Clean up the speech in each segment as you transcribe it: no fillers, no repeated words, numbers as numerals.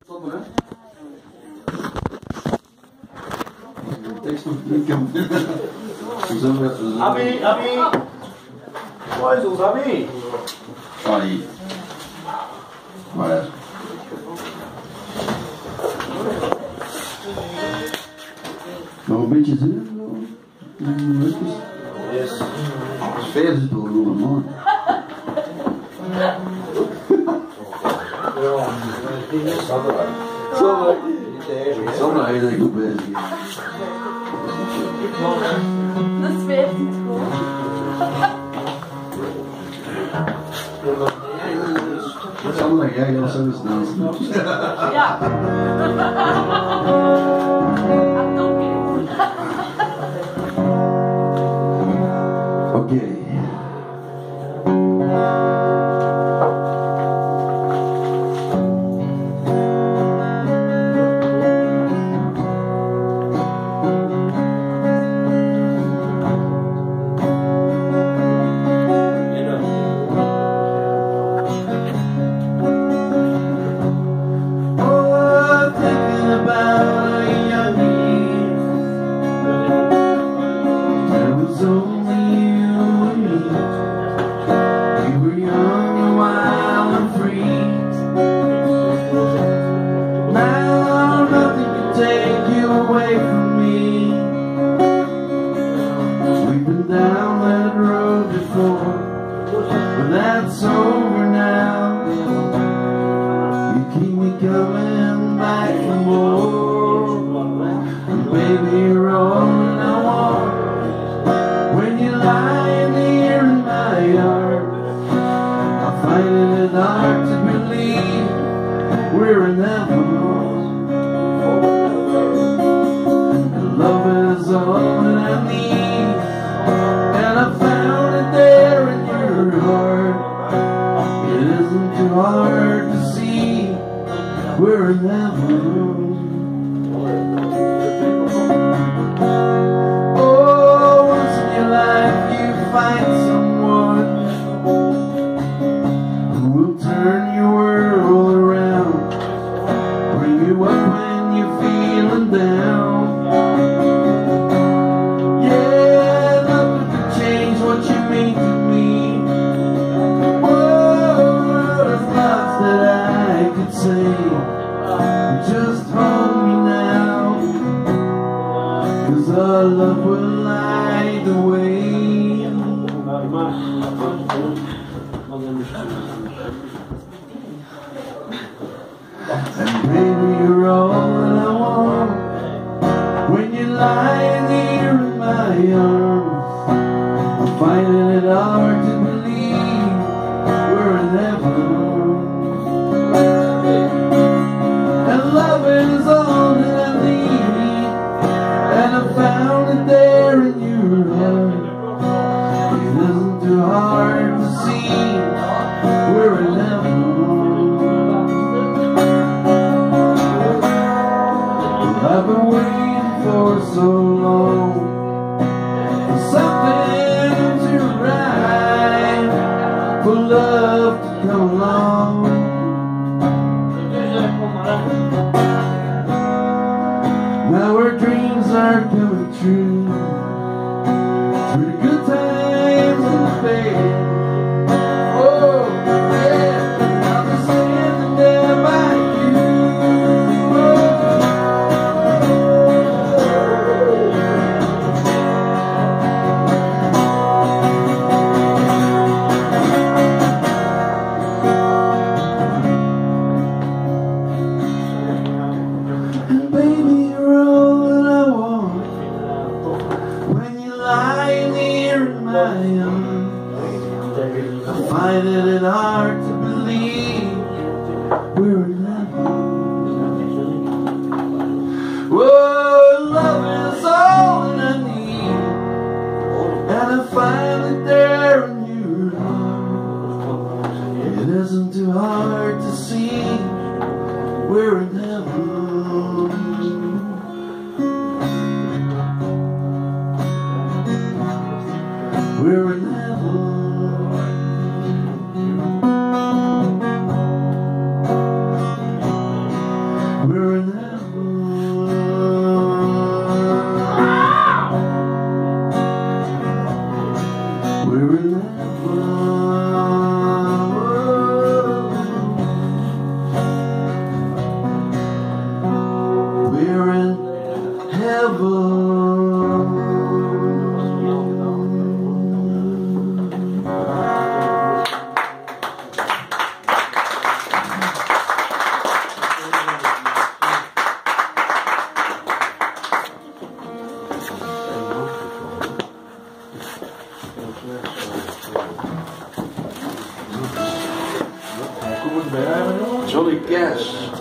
Ami, waar is ons Ami? Aí. Waar? Nog een beetje zin? Yes. Sfeer is wel goed, man. Sandra is echt goed bezig. Dat zweeft niet goed. Sandra, jij gaat zo eens dansen. Ja. Oké.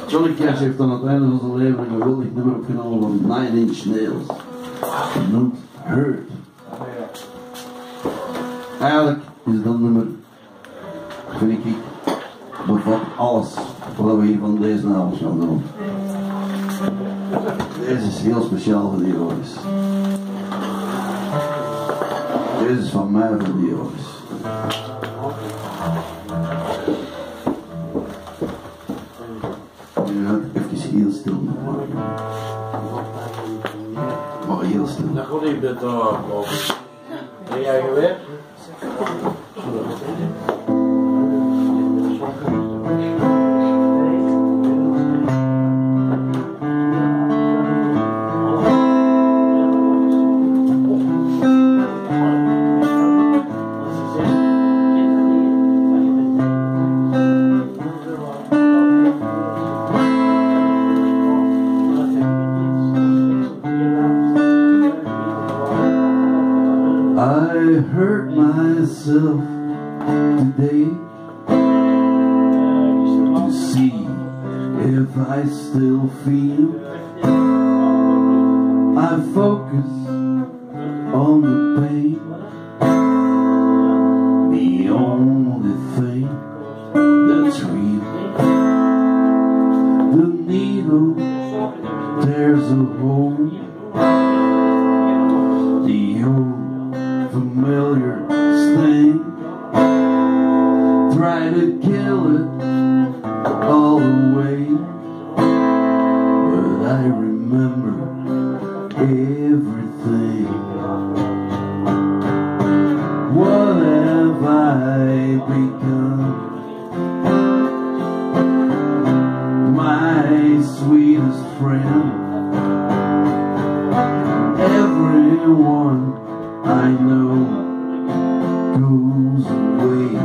Johnny Cash heeft dan aan het einde van zijn leven een geweldig nummer opgenomen van 9 Inch Nails. Genoemd Hurt. Eigenlijk is dat nummer, vind ik, bevat alles wat we hier van deze avond gaan doen. Deze is heel speciaal voor die jongens. Deze is van mij voor die jongens. Nu ga ik even heel stil maken. Maar heel stil. Nou goed, ik ben toch over. Ben jij gewerkt? I hurt myself today to see if I still feel. I focus on the pain, the only thing that's real. The needle tears a hole, the old familiar sting. Try to kill it all away, but I remember everything. What have I become? My sweetest friend. Everyone I know goes away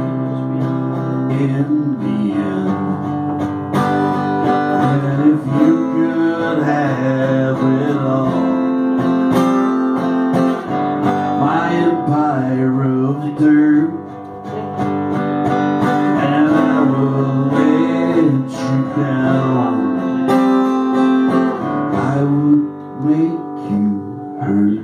in the end. And if you could have it all, my empire of dirt, and I will let you down, I would make you hurt.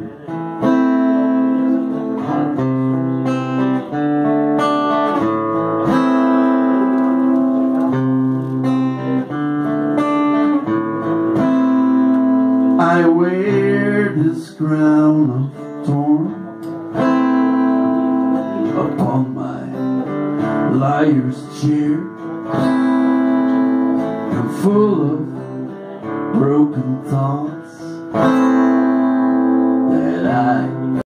I wear this crown of thorn upon my liar's chair. I'm full of broken thoughts that I